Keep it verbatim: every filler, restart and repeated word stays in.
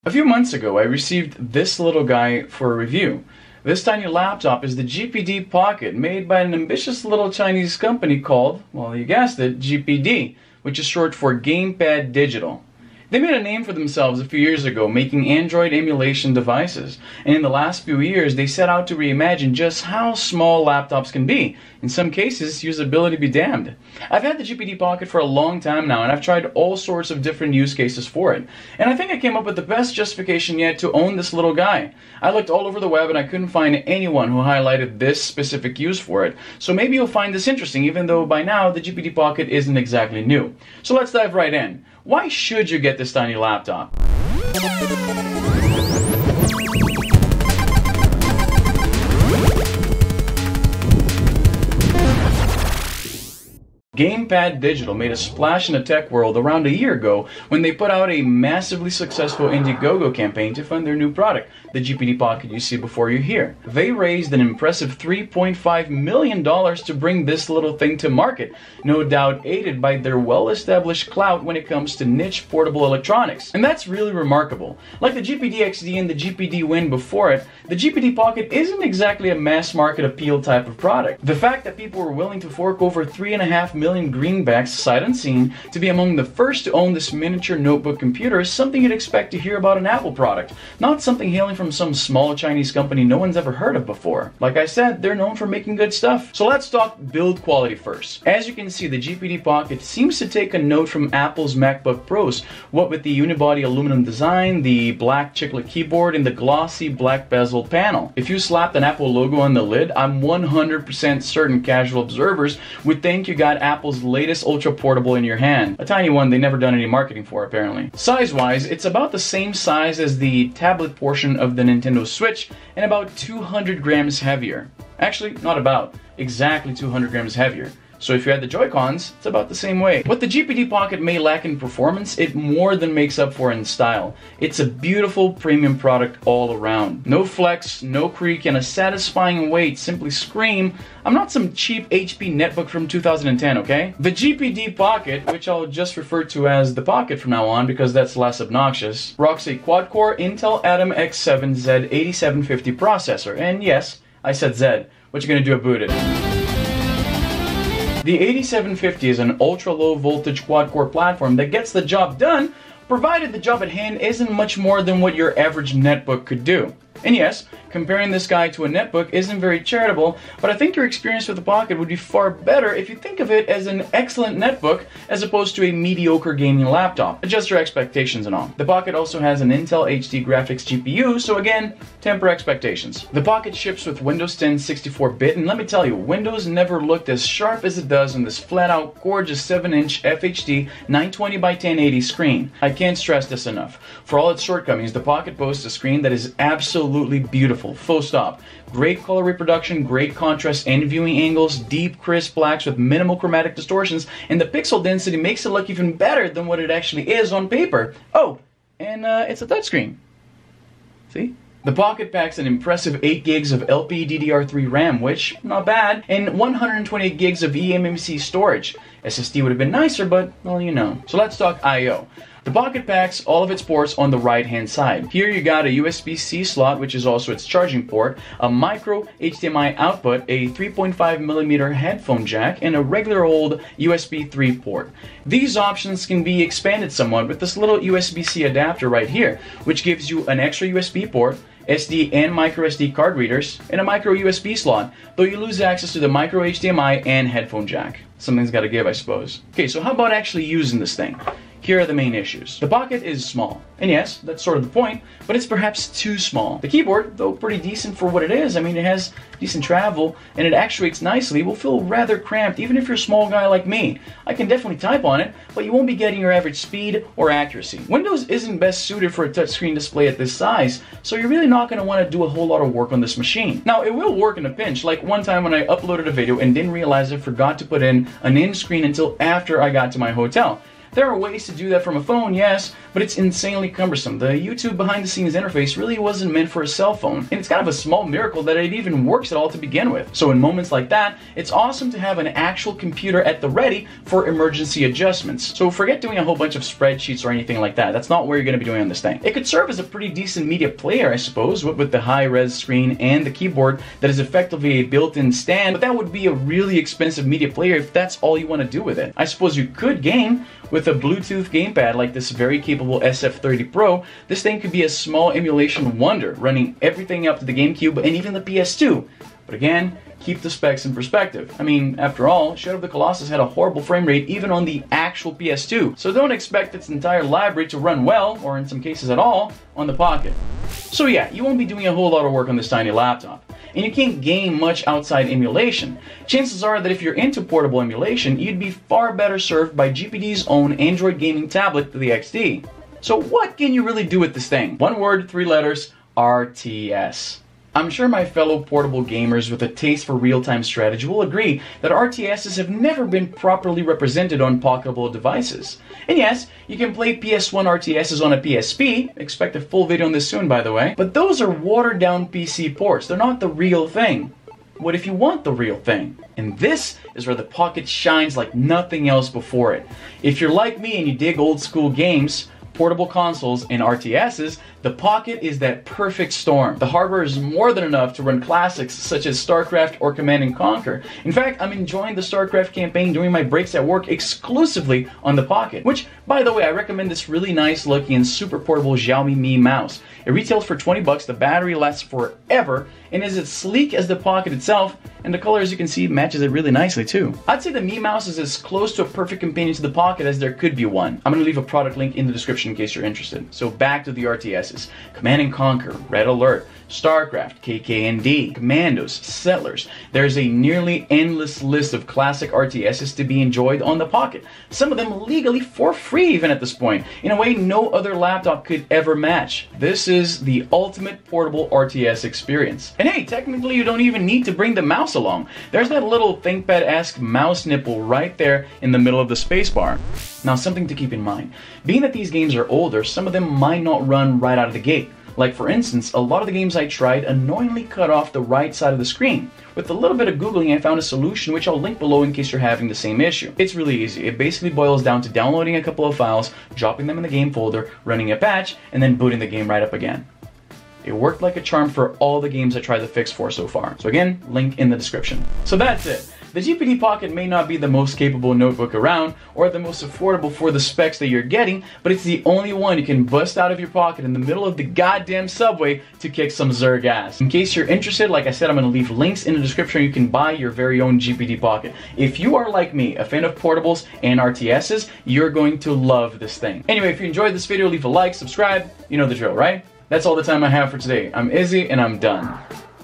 A few months ago, I received this little guy for a review. This tiny laptop is the G P D Pocket, made by an ambitious little Chinese company called, well, you guessed it, G P D, which is short for Gamepad Digital. They made a name for themselves a few years ago, making Android emulation devices, and in the last few years they set out to reimagine just how small laptops can be. In some cases, usability be damned. I've had the G P D Pocket for a long time now, and I've tried all sorts of different use cases for it. And I think I came up with the best justification yet to own this little guy. I looked all over the web and I couldn't find anyone who highlighted this specific use for it. So maybe you'll find this interesting, even though by now the G P D Pocket isn't exactly new. So let's dive right in. Why should you get this tiny laptop? Gamepad Digital made a splash in the tech world around a year ago when they put out a massively successful Indiegogo campaign to fund their new product, the G P D Pocket you see before you here. They raised an impressive three point five million dollars to bring this little thing to market, no doubt aided by their well-established clout when it comes to niche portable electronics. And that's really remarkable. Like the G P D X D and the G P D Win before it, the G P D Pocket isn't exactly a mass market appeal type of product. The fact that people were willing to fork over three and a half million greenbacks sight unseen to be among the first to own this miniature notebook computer is something you'd expect to hear about an Apple product, not something hailing from some small Chinese company no one's ever heard of before. Like I said, they're known for making good stuff. So let's talk build quality first. As you can see, the G P D Pocket seems to take a note from Apple's MacBook Pros, what with the unibody aluminum design, the black chiclet keyboard, and the glossy black bezeled panel. If you slapped an Apple logo on the lid, I'm one hundred percent certain casual observers would think you got Apple Apple's latest ultra portable in your hand. A tiny one they never done any marketing for, apparently. Size-wise, it's about the same size as the tablet portion of the Nintendo Switch and about two hundred grams heavier. Actually, not about, exactly two hundred grams heavier. So if you add the Joy-Cons, it's about the same way. What the G P D Pocket may lack in performance, it more than makes up for in style. It's a beautiful premium product all around. No flex, no creak, and a satisfying weight simply scream, I'm not some cheap H P netbook from two thousand ten, okay? The G P D Pocket, which I'll just refer to as the Pocket from now on because that's less obnoxious, rocks a quad-core Intel Atom X seven Z eighty-seven fifty processor. And yes, I said Z. What you gonna do about it? The eighty-seven fifty is an ultra-low voltage quad-core platform that gets the job done, provided the job at hand isn't much more than what your average netbook could do. And yes, comparing this guy to a netbook isn't very charitable, but I think your experience with the Pocket would be far better if you think of it as an excellent netbook as opposed to a mediocre gaming laptop. Adjust your expectations and all. The Pocket also has an Intel H D graphics G P U, so again, temper expectations. The Pocket ships with Windows ten sixty-four bit, and let me tell you, Windows never looked as sharp as it does on this flat-out gorgeous seven inch F H D nine twenty by ten eighty screen. I can't stress this enough. For all its shortcomings, the Pocket boasts a screen that is absolutely Absolutely beautiful, full stop. Great color reproduction, great contrast and viewing angles, deep crisp blacks with minimal chromatic distortions, and the pixel density makes it look even better than what it actually is on paper. Oh, and uh, it's a touchscreen. See? The Pocket packs an impressive eight gigs of L P D D R three RAM, which, not bad, and one hundred twenty-eight gigs of eMMC storage. S S D would have been nicer, but, well, you know. So let's talk I O. The Pocket packs all of its ports on the right hand side. Here you got a U S B C slot, which is also its charging port, a micro H D M I output, a three point five millimeter headphone jack, and a regular old U S B three port. These options can be expanded somewhat with this little U S B C adapter right here, which gives you an extra U S B port, S D and micro S D card readers, and a micro U S B slot, though you lose access to the micro H D M I and headphone jack. Something's gotta give, I suppose. Okay, so how about actually using this thing? Here are the main issues. The Pocket is small, and yes, that's sort of the point, but it's perhaps too small. The keyboard, though pretty decent for what it is, I mean it has decent travel, and it actuates nicely, will feel rather cramped even if you're a small guy like me. I can definitely type on it, but you won't be getting your average speed or accuracy. Windows isn't best suited for a touchscreen display at this size, so you're really not going to want to do a whole lot of work on this machine. Now, it will work in a pinch, like one time when I uploaded a video and didn't realize I forgot to put in an in screen until after I got to my hotel. There are ways to do that from a phone, yes, but it's insanely cumbersome. The YouTube behind the scenes interface really wasn't meant for a cell phone, and it's kind of a small miracle that it even works at all to begin with. So in moments like that, it's awesome to have an actual computer at the ready for emergency adjustments. So forget doing a whole bunch of spreadsheets or anything like that. That's not what you're going to be doing on this thing. It could serve as a pretty decent media player, I suppose, with the high-res screen and the keyboard that is effectively a built-in stand, but that would be a really expensive media player if that's all you want to do with it. I suppose you could game with a Bluetooth gamepad like this very capable S F thirty Pro. This thing could be a small emulation wonder, running everything up to the GameCube and even the P S two. But again, keep the specs in perspective. I mean, after all, Shadow of the Colossus had a horrible frame rate even on the actual P S two, so don't expect its entire library to run well, or in some cases at all, on the Pocket. So yeah, you won't be doing a whole lot of work on this tiny laptop, and you can't game much outside emulation. Chances are that if you're into portable emulation, you'd be far better served by G P D's own Android gaming tablet, the X D. So what can you really do with this thing? One word, three letters, R T S. I'm sure my fellow portable gamers with a taste for real-time strategy will agree that R T Ss have never been properly represented on pocketable devices. And yes, you can play P S one R T Ss on a P S P, expect a full video on this soon by the way, but those are watered-down P C ports, they're not the real thing. What if you want the real thing? And this is where the Pocket shines like nothing else before it. If you're like me and you dig old-school games, portable consoles, and R T Ss, the Pocket is that perfect storm. The hardware is more than enough to run classics such as StarCraft or Command and Conquer. In fact, I'm enjoying the StarCraft campaign during my breaks at work exclusively on the Pocket, which, by the way, I recommend this really nice looking and super portable Xiaomi Mi mouse. It retails for twenty bucks, the battery lasts forever, and is as sleek as the Pocket itself, and the color, as you can see, matches it really nicely too. I'd say the Mi mouse is as close to a perfect companion to the Pocket as there could be one. I'm going to leave a product link in the description in case you're interested. So back to the R T Ss. Command and Conquer, Red Alert, StarCraft, K K N D, Commandos, Settlers. There's a nearly endless list of classic R T Ss to be enjoyed on the Pocket. Some of them legally for free even at this point, in a way no other laptop could ever match. This is the ultimate portable R T S experience. And hey, technically you don't even need to bring the mouse along. There's that little ThinkPad-esque mouse nipple right there in the middle of the spacebar. Now, something to keep in mind. Being that these games are older, some of them might not run right out of the gate. Like for instance, a lot of the games I tried annoyingly cut off the right side of the screen. With a little bit of googling, I found a solution which I'll link below in case you're having the same issue. It's really easy. It basically boils down to downloading a couple of files, dropping them in the game folder, running a patch, and then booting the game right up again. It worked like a charm for all the games I tried to fix for so far. So again, link in the description. So that's it. The G P D Pocket may not be the most capable notebook around, or the most affordable for the specs that you're getting, but it's the only one you can bust out of your pocket in the middle of the goddamn subway to kick some Zerg ass. In case you're interested, like I said, I'm going to leave links in the description. You can buy your very own G P D Pocket. If you are like me, a fan of portables and R T Ss, you're going to love this thing. Anyway, if you enjoyed this video, leave a like, subscribe, you know the drill, right? That's all the time I have for today. I'm Izzy, and I'm done.